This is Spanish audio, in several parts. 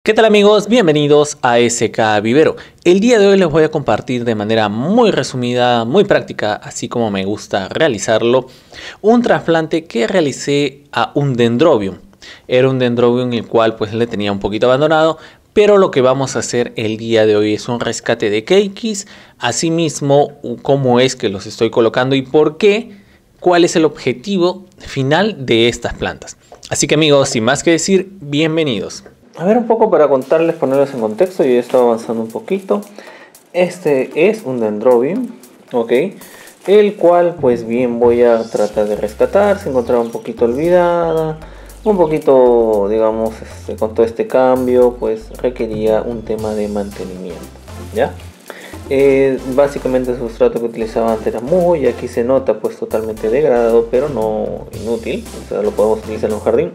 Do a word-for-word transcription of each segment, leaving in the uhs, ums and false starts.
¿Qué tal amigos? Bienvenidos a S K Vivero. El día de hoy les voy a compartir de manera muy resumida, muy práctica, así como me gusta realizarlo, un trasplante que realicé a un dendrobium. Era un dendrobium el cual pues le tenía un poquito abandonado, pero lo que vamos a hacer el día de hoy es un rescate de cakeis, asimismo cómo es que los estoy colocando y por qué, cuál es el objetivo final de estas plantas. Así que amigos, sin más que decir, bienvenidos. A ver, un poco para contarles, ponerlos en contexto, yo he estado avanzando un poquito. Este es un dendrobium, ok, el cual pues bien voy a tratar de rescatar. Se encontraba un poquito olvidada, un poquito, digamos, este, con todo este cambio, pues requería un tema de mantenimiento, ¿ya? Eh, básicamente el sustrato que utilizaba antes era muy, y aquí se nota pues totalmente degradado, pero no inútil, o sea, lo podemos utilizar en un jardín.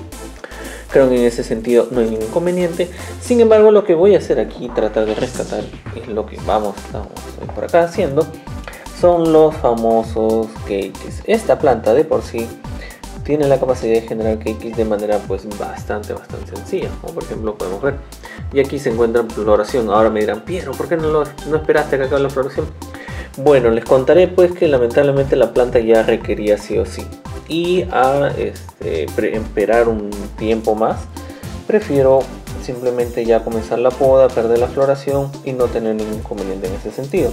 Creo que en ese sentido no hay ningún inconveniente. Sin embargo, lo que voy a hacer aquí, tratar de rescatar, es lo que vamos, estamos por acá haciendo, son los famosos cakeis. Esta planta de por sí tiene la capacidad de generar cakeis de manera pues bastante, bastante sencilla, como por ejemplo podemos ver. Y aquí se encuentra en floración. Ahora me dirán, Piero, ¿por qué no, lo, no esperaste a que acabe la floración? Bueno, les contaré pues que lamentablemente la planta ya requería sí o sí. Y a este, esperar un tiempo más, prefiero simplemente ya comenzar la poda, perder la floración y no tener ningún inconveniente en ese sentido.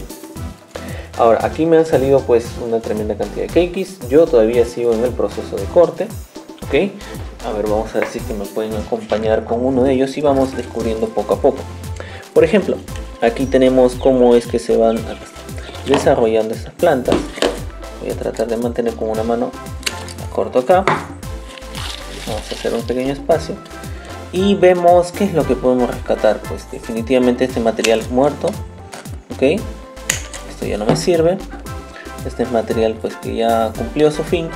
Ahora, aquí me han salido pues una tremenda cantidad de cakeis. Yo todavía sigo en el proceso de corte, ok. A ver, vamos a ver si es que me pueden acompañar con uno de ellos y vamos descubriendo poco a poco. Por ejemplo, aquí tenemos cómo es que se van desarrollando estas plantas. Voy a tratar de mantener con una mano. Corto acá, vamos a hacer un pequeño espacio y vemos qué es lo que podemos rescatar. Pues definitivamente este material es muerto, ok, esto ya no me sirve. Este es material pues que ya cumplió su fin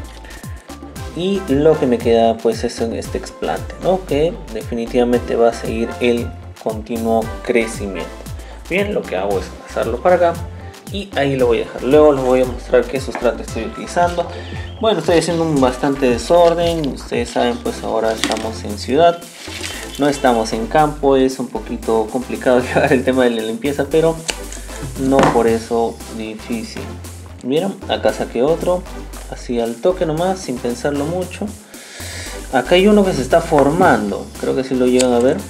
y lo que me queda pues es este explante, ¿no? Que definitivamente va a seguir el continuo crecimiento. Bien, lo que hago es pasarlo para acá y ahí lo voy a dejar. Luego les voy a mostrar qué sustrato estoy utilizando. Bueno, estoy haciendo un bastante desorden. Ustedes saben, pues ahora estamos en ciudad, no estamos en campo. Es un poquito complicado llevar el tema de la limpieza, pero no por eso difícil. Vieron, acá saqué otro así al toque nomás, sin pensarlo mucho. Acá hay uno que se está formando, creo que si lo llegan a ver.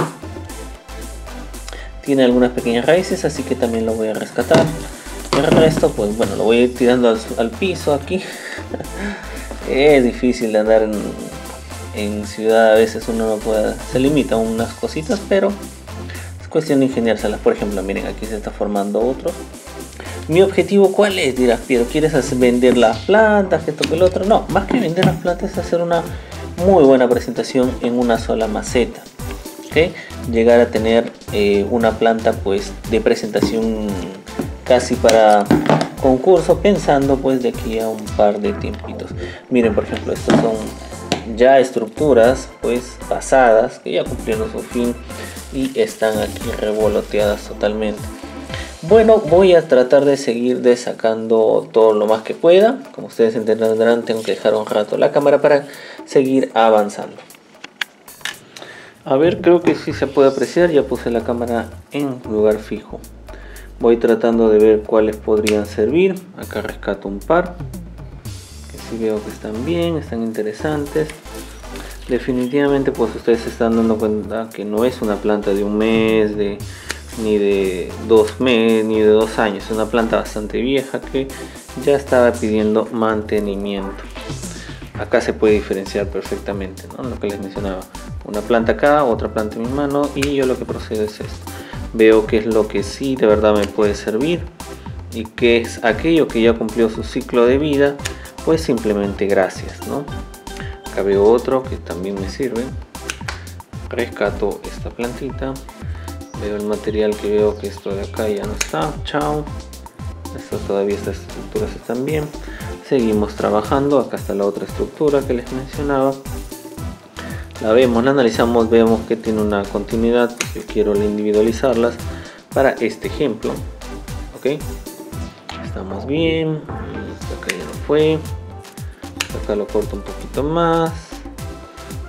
Tiene algunas pequeñas raíces, así que también lo voy a rescatar. El resto, pues bueno, lo voy a ir tirando al, al piso aquí. Es difícil de andar en, en ciudad, a veces uno no puede, se limita a unas cositas, pero es cuestión de ingeniárselas. Por ejemplo, miren, aquí se está formando otro. Mi objetivo, ¿cuál es? Dirás, Piero, ¿quieres hacer, vender las plantas, que esto que el otro? No, más que vender las plantas es hacer una muy buena presentación en una sola maceta. ¿Okay? Llegar a tener eh, una planta pues de presentación casi para concurso, pensando pues de aquí a un par de tiempitos. Miren, por ejemplo, estos son ya estructuras pues pasadas que ya cumplieron su fin y están aquí revoloteadas totalmente. Bueno, voy a tratar de seguir desacando todo lo más que pueda. Como ustedes entenderán, tengo que dejar un rato la cámara para seguir avanzando. A ver, creo que sí se puede apreciar. Ya puse la cámara en lugar fijo. Voy tratando de ver cuáles podrían servir. Acá rescato un par que sí veo que están bien, están interesantes. Definitivamente pues ustedes se están dando cuenta que no es una planta de un mes, de, ni de dos meses, ni de dos años. Es una planta bastante vieja que ya estaba pidiendo mantenimiento. Acá se puede diferenciar perfectamente, ¿no? Lo que les mencionaba. Una planta acá, otra planta en mi mano, y yo lo que procedo es esto. Veo qué es lo que sí de verdad me puede servir y qué es aquello que ya cumplió su ciclo de vida, pues simplemente gracias, ¿no? Acá veo otro que también me sirve. Rescato esta plantita. Veo el material que veo que esto de acá ya no está. Chao. Esto todavía, estas estructuras están bien. Seguimos trabajando. Acá está la otra estructura que les mencionaba. La vemos, la analizamos, vemos que tiene una continuidad. Yo quiero individualizarlas para este ejemplo. Ok, estamos bien. Acá ya no fue. Acá lo corto un poquito más.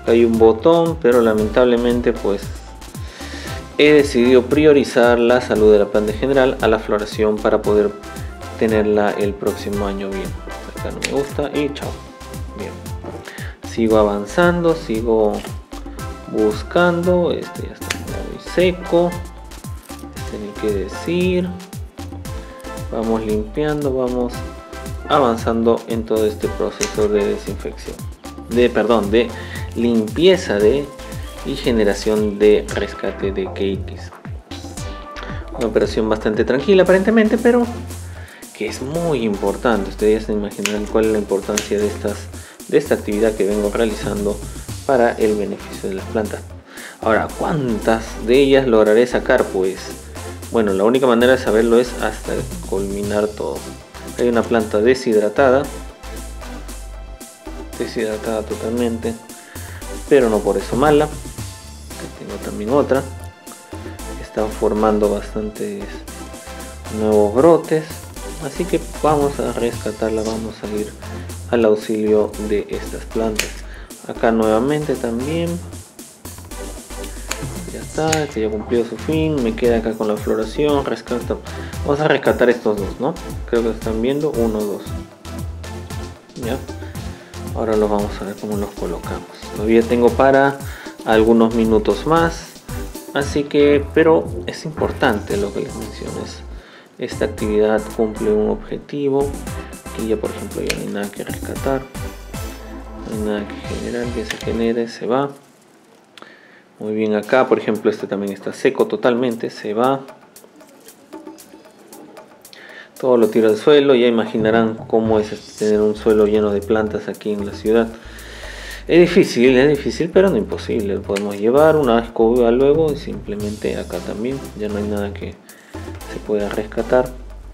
Hay un botón, pero lamentablemente pues he decidido priorizar la salud de la planta en general a la floración para poder tenerla el próximo año bien. Acá no me gusta y chao. Bien, sigo avanzando, sigo buscando. Este ya está muy seco, este ni qué decir. Vamos limpiando, vamos avanzando en todo este proceso de desinfección, de perdón, de limpieza de y generación de rescate de cakes. Una operación bastante tranquila aparentemente, pero que es muy importante. Ustedes se imaginarán cuál es la importancia de estas de esta actividad que vengo realizando para el beneficio de las plantas. Ahora, ¿cuántas de ellas lograré sacar? Pues bueno, la única manera de saberlo es hasta culminar todo. Hay una planta deshidratada, deshidratada totalmente, pero no por eso mala. Tengo también otra que están formando bastantes nuevos brotes, así que vamos a rescatarla, vamos a ir al auxilio de estas plantas. Acá nuevamente también ya está, este ya cumplió su fin. Me queda acá con la floración, rescato. Vamos a rescatar estos dos, ¿no? Creo que están viendo, uno, dos. Ya, ahora los vamos a ver cómo los colocamos. Todavía tengo para algunos minutos más, así que, pero es importante lo que les menciono. Es, esta actividad cumple un objetivo. Aquí ya por ejemplo ya no hay nada que rescatar, no hay nada que generar, que se genere, se va. Muy bien, acá por ejemplo este también está seco totalmente, se va. Todo lo tiro al suelo. Ya imaginarán cómo es tener un suelo lleno de plantas aquí en la ciudad. Es difícil, es difícil, pero no imposible. Lo podemos llevar una escoba luego y simplemente acá también ya no hay nada que se pueda rescatar.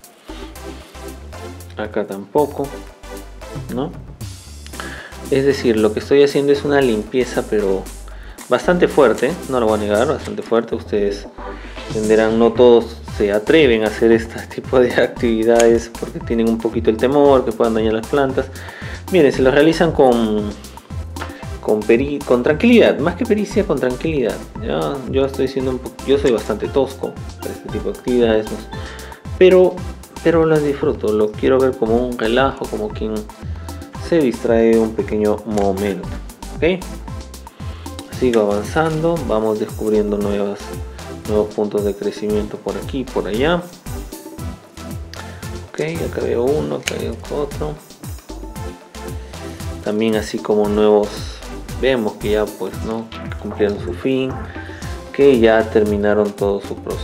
Acá tampoco, ¿no? Es decir, lo que estoy haciendo es una limpieza, pero bastante fuerte, no lo voy a negar, bastante fuerte. Ustedes entenderán, no todos se atreven a hacer este tipo de actividades porque tienen un poquito el temor que puedan dañar las plantas. Miren, se lo realizan con Con, peri con tranquilidad, más que pericia, con tranquilidad. ¿Ya? Yo estoy siendo un yo soy bastante tosco para este tipo de actividades, ¿no? pero pero las disfruto, lo quiero ver como un relajo, como quien se distrae un pequeño momento. ¿Ok? Sigo avanzando, vamos descubriendo nuevas, nuevos puntos de crecimiento por aquí y por allá. Ok, acá veo uno, acá veo otro. También así como nuevos, vemos que ya pues no cumplieron su fin, que ya terminaron todo su proceso.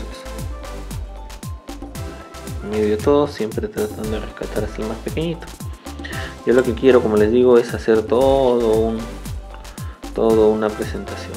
En medio de todo, siempre tratando de rescatar hasta el más pequeñito. Yo lo que quiero, como les digo, es hacer todo un todo una presentación.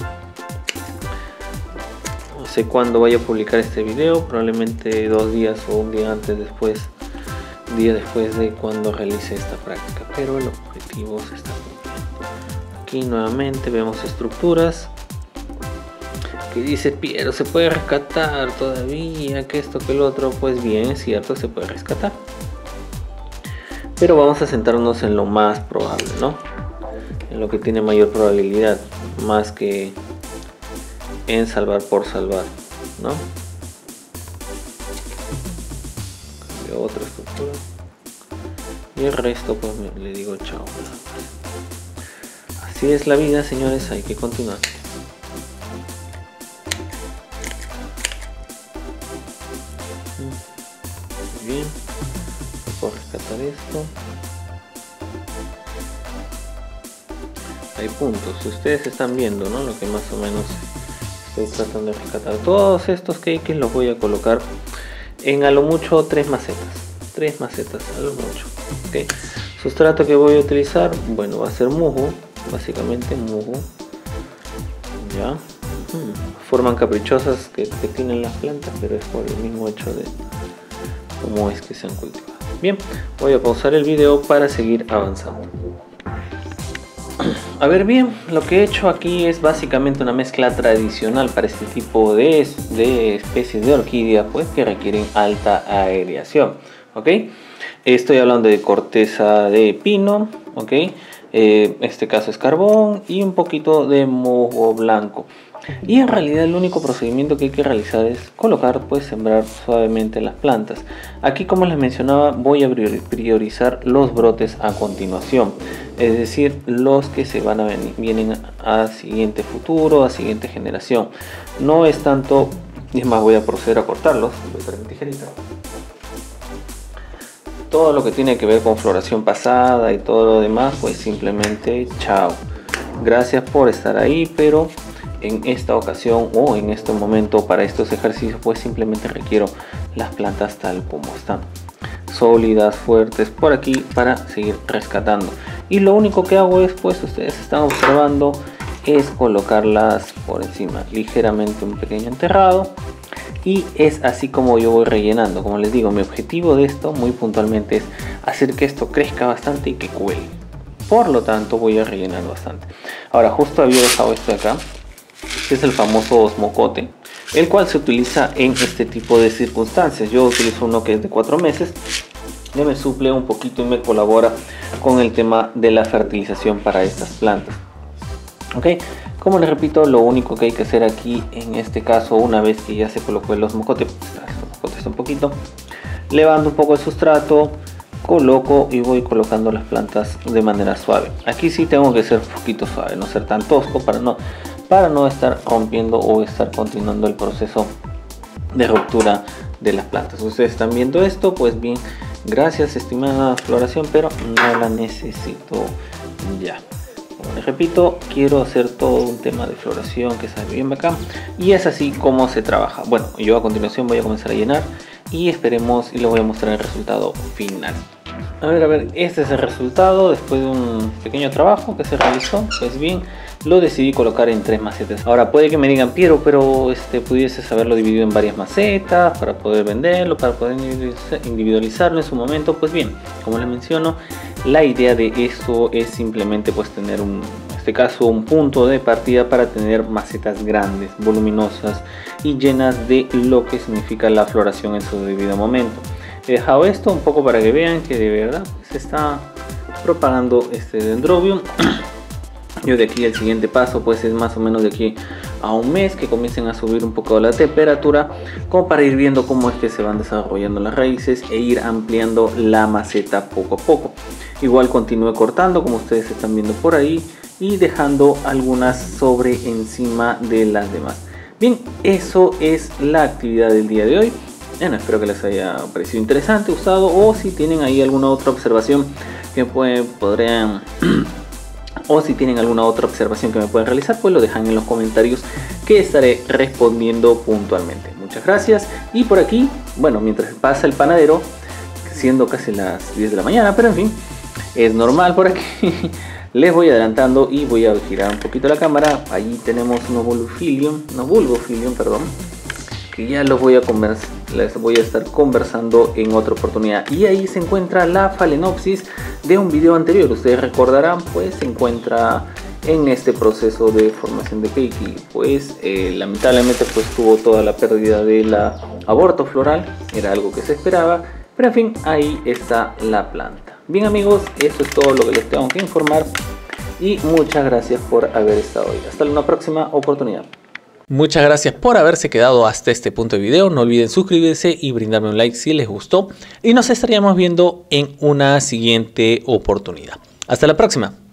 No sé cuándo vaya a publicar este video, probablemente dos días o un día antes, después día después de cuando realice esta práctica, pero el objetivo se está cumpliendo. Aquí nuevamente vemos estructuras que dice Piero, se puede rescatar todavía, que esto que el otro. Pues bien, es cierto, se puede rescatar, pero vamos a centrarnos en lo más probable, ¿no? En lo que tiene mayor probabilidad, más que en salvar por salvar, ¿no? Otra estructura y el resto pues me, le digo chao. Así es la vida, señores, hay que continuar. Muy bien, puedo rescatar esto. Hay puntos, si ustedes están viendo, ¿no? Lo que más o menos estoy tratando de rescatar. Todos estos cakes los voy a colocar en a lo mucho tres macetas, tres macetas a lo mucho. ¿Okay? Sustrato que voy a utilizar, bueno, va a ser musgo, básicamente musgo. Ya, hmm. Forman caprichosas que, que tienen las plantas, pero es por el mismo hecho de cómo es que se han cultivado. Bien, voy a pausar el video para seguir avanzando. A ver, bien, lo que he hecho aquí es básicamente una mezcla tradicional para este tipo de, de especies de orquídeas, pues que requieren alta aireación. ¿Ok? Estoy hablando de corteza de pino, ¿ok? eh, este caso es carbón y un poquito de musgo blanco. Y en realidad el único procedimiento que hay que realizar es colocar, pues sembrar suavemente las plantas. Aquí, como les mencionaba, voy a priorizar los brotes a continuación, es decir, los que se van a venir, vienen a siguiente futuro, a siguiente generación. No es tanto, es más, voy a proceder a cortarlos. Voy a traer mi tijerita. Todo lo que tiene que ver con floración pasada y todo lo demás, pues simplemente chao. Gracias por estar ahí, pero en esta ocasión o en este momento para estos ejercicios pues simplemente requiero las plantas tal como están, sólidas, fuertes, por aquí, para seguir rescatando. Y lo único que hago es, pues ustedes están observando, es colocarlas por encima, ligeramente un pequeño enterrado, y es así como yo voy rellenando. Como les digo, mi objetivo de esto muy puntualmente es hacer que esto crezca bastante y que cuele, por lo tanto voy a rellenar bastante. Ahora, justo había dejado esto de acá, que es el famoso osmocote, el cual se utiliza en este tipo de circunstancias. Yo utilizo uno que es de cuatro meses, que me suple un poquito y me colabora con el tema de la fertilización para estas plantas. Ok, como les repito, lo único que hay que hacer aquí en este caso, una vez que ya se colocó el osmocote, pues, un poquito, levanto un poco el sustrato, coloco y voy colocando las plantas de manera suave. Aquí sí tengo que ser un poquito suave, no ser tan tosco para no para no estar rompiendo o estar continuando el proceso de ruptura de las plantas. Ustedes están viendo esto, pues bien, gracias estimada floración, pero no la necesito ya. Como les repito, quiero hacer todo un tema de floración que sale bien bacán, y es así como se trabaja. Bueno, yo a continuación voy a comenzar a llenar y esperemos, y les voy a mostrar el resultado final. A ver, a ver, este es el resultado después de un pequeño trabajo que se realizó. Pues bien, lo decidí colocar en tres macetas. Ahora puede que me digan, Piero, pero este, pudieses haberlo dividido en varias macetas para poder venderlo, para poder individualizarlo en su momento. Pues bien, como les menciono, la idea de esto es simplemente pues tener un, en este caso, un punto de partida para tener macetas grandes, voluminosas y llenas de lo que significa la floración en su debido momento. He dejado esto un poco para que vean que de verdad se está propagando este dendrobium. Yo de aquí el siguiente paso pues es más o menos de aquí a un mes que comiencen a subir un poco la temperatura, como para ir viendo cómo es que se van desarrollando las raíces e ir ampliando la maceta poco a poco. Igual continúe cortando, como ustedes están viendo por ahí, y dejando algunas sobre encima de las demás. Bien, eso es la actividad del día de hoy. Bueno, espero que les haya parecido interesante, usado, o si tienen ahí alguna otra observación que pueden, podrían o si tienen alguna otra observación que me pueden realizar, pues lo dejan en los comentarios, que estaré respondiendo puntualmente. Muchas gracias. Y por aquí, bueno, mientras pasa el panadero, siendo casi las diez de la mañana, pero en fin, es normal por aquí. Les voy adelantando y voy a girar un poquito la cámara. Allí tenemos unos bulbophyllum, unos bulbophyllum, perdón, que ya los voy a conversar, les voy a estar conversando en otra oportunidad. Y ahí se encuentra la Phalaenopsis de un video anterior. Ustedes recordarán, pues se encuentra en este proceso de formación de keiki. Pues eh, lamentablemente pues tuvo toda la pérdida del aborto floral. Era algo que se esperaba, pero en fin, ahí está la planta. Bien amigos, esto es todo lo que les tengo que informar. Y muchas gracias por haber estado hoy. Hasta una próxima oportunidad. Muchas gracias por haberse quedado hasta este punto de video. No olviden suscribirse y brindarme un like si les gustó. Y nos estaríamos viendo en una siguiente oportunidad. Hasta la próxima.